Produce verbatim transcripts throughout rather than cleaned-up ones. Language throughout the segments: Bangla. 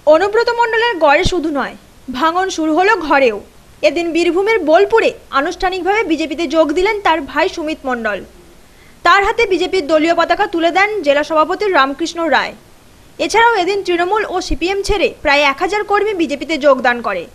অনুব্রত মণ্ডলের গড়ে শুধু নয়, ভাঙন শুরু হলো ঘরেও। এদিন বীরভূমের বোলপুরে আনুষ্ঠানিকভাবে বিজেপিতে যোগ দিলেন তার ভাই সুমিত মণ্ডল। তার হাতে বিজেপির দলীয় পতাকা তুলে দেন জেলা সভাপতি রামকৃষ্ণ রায়। এছাড়াও এদিন তৃণমূল ও সিপিএম ছেড়ে প্রায় এক হাজার কর্মী বিজেপিতে যোগদান করে।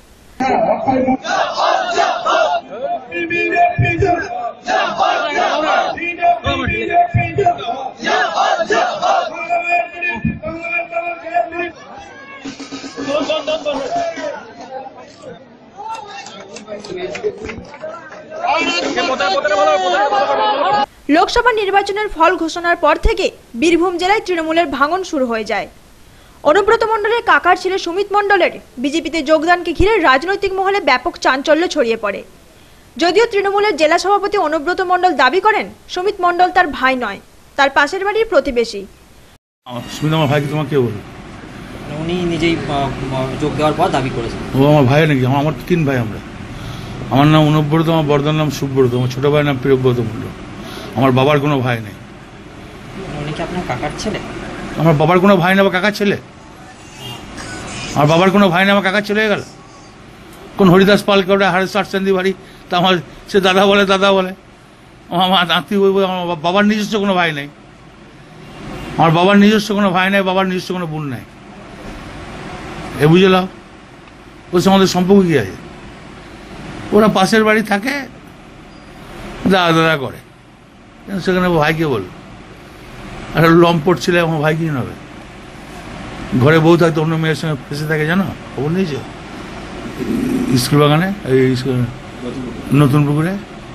লোকসভা নির্বাচনের ফল ঘোষণার পর থেকে বীরভূম জেলায় তৃণমূলের ভাঙন শুরু হয়ে যায়। অনুব্রত মণ্ডলের কাকার ছেলে সুমিত মণ্ডলের বিজেপিতে যোগদানকে ঘিরে রাজনৈতিক মহলে ব্যাপক চাঞ্চল্য ছড়িয়ে পড়ে। যদিও তৃণমূলের জেলা সভাপতি অনুব্রত মণ্ডল দাবি করেন সুমিত মণ্ডল তার ভাই নয়, তার পাশের বাড়ির প্রতিবেশী। সুমিত আমার ভাইকে তোমাকে কে বলল? উনি নিজেই যোগ দেওয়ার পর দাবি করেছেন। ও আমার ভাই নাকি? আমার তো তিন ভাই আমরা। আমার নাম অনুব্রত, আমার বড়দার নাম সুব্রত, আমার ছোট ভাইয়ের নাম প্রিয়ব্রত মণ্ডল। আমার বাবার কোনো ভাই নেই। উনি কি আপনার কাকার ছেলে? আমার বাবার কোনো ভাই না বা কাকার ছেলে? আমার বাবার কোনো ভাই না আমার কাকার ছেলে হয়ে গেল? কোন হরিদাস পালকে ওটা হারেস চান্দি বাড়ি, তা আমার সে দাদা বলে দাদা বলে। আমার আত্মীয় আমার বাবার নিজস্ব কোনো ভাই নেই। আমার বাবার নিজস্ব কোনো ভাই নেই, বাবার নিজস্ব কোনো বোন নেই। এ বুঝলাম বলছে আমাদের সম্পর্ক কি আছে? ওরা পাশের বাড়ি থাকে, দাদা দাদা করে, সেখানে ভাইকে বল। আর লম্পট ছেলে আমার ভাই কি হবে? ঘরে বউ থাকতো অন্য মেয়ের সঙ্গে ফেসে থাকে, জানো? খবর নিয়েছে স্কুল বাগানে, এই নতুন পুকুরে,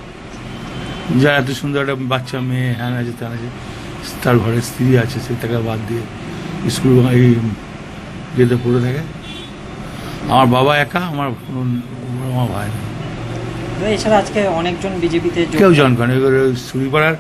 যা এত সুন্দর একটা বাচ্চা মেয়ে হ্যান আছে ত্যান আছে, তার ঘরে স্ত্রী আছে, সে টাকা বাদ দিয়ে স্কুল এই যেতে পড়ে থাকে। আমার বাবা একা, আমার কোনো আমার ভাই নেই। এছাড়া আজকে অনেকজন বিজেপিতে কেউ জন করেন, এবার চুরিপাড়ার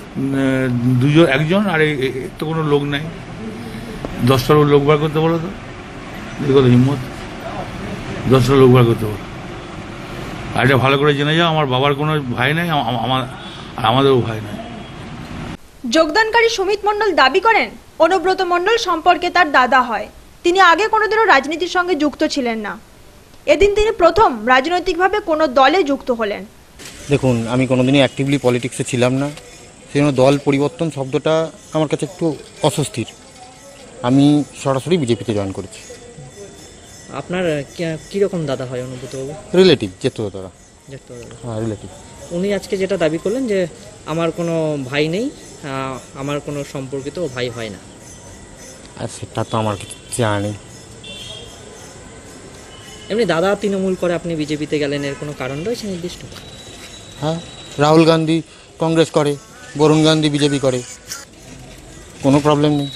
দুজন একজন, আর তো কোনো লোক নেই। দশটা লোক বার করতে বলো তো, কত হিম্মত, দশটা লোক বার করতে বলো। আর এটা ভালো করে জেনে যাও, আমার বাবার কোনো ভাই নাই, আমার আর আমাদেরও ভাই নাই। যোগদানকারী সুমিত মণ্ডল দাবি করেন অনুব্রত মণ্ডল সম্পর্কে তার দাদা হয়। তিনি আগে কোনোদিনও রাজনীতির সঙ্গে যুক্ত ছিলেন না। এদিন তিনি প্রথম রাজনৈতিকভাবে কোনো দলে যুক্ত হলেন। দেখুন, আমি কোনোদিনই অ্যাক্টিভলি পলিটিক্সে ছিলাম না, সেজন্য দল পরিবর্তন শব্দটা আমার কাছে একটু অস্বস্তির। আমি সরাসরি বিজেপিতে জয়েন করেছি। আপনার কীরকম দাদা হয় অনুব্রতবাবু? রিলেটিভ, যেত দাদা। হ্যাঁ, রিলেটিভ। উনি আজকে যেটা দাবি করলেন যে আমার কোনো ভাই নেই, আমার কোনো সম্পর্কিত ভাই হয় না। আর সেটা তো আমার কিছু জানি। এমনি দাদা তৃণমূল করে, আপনি বিজেপিতে গেলেন, এর কোনো কারণ রয়েছে নির্দিষ্ট? হ্যাঁ, রাহুল গান্ধী কংগ্রেস করে, বরুণ গান্ধী বিজেপি করে, কোনো প্রবলেম নেই।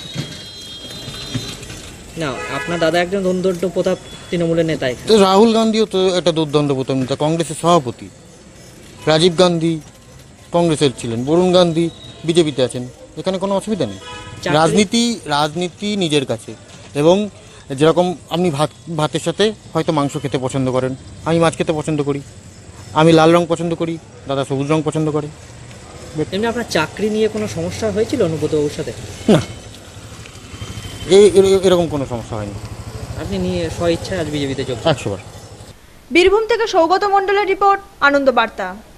না, আপনার দাদা একজন দুর্দণ্ড প্রতাপ তৃণমূলের নেতা। তো রাহুল গান্ধীও তো একটা দুর্দণ্ড প্রতাপ নেতা, কংগ্রেসের সভাপতি। রাজীব গান্ধী কংগ্রেসের ছিলেন, বরুণ গান্ধী বিজেপিতে আছেন, এখানে কোনো অসুবিধা নেই। রাজনীতি রাজনীতি নিজের কাছে। এবং যেরকম আপনি ভাত ভাতের সাথে হয়তো মাংস খেতে পছন্দ করেন, আমি মাছ খেতে পছন্দ করি, আমি লাল রং পছন্দ করি, দাদা সবুজ রং পছন্দ করে। এমনি আপনার চাকরি নিয়ে কোনো সমস্যা হয়েছিল অনুব্রতবাবুর সাথে? না, এই এরকম কোনো সমস্যা হয়নি। আপনি নিয়ে স্ব ইচ্ছায় আজ বিজেপিতে যোগ? একশো বার। বীরভূম থেকে সৌগত মণ্ডলের রিপোর্ট, আনন্দ বার্তা।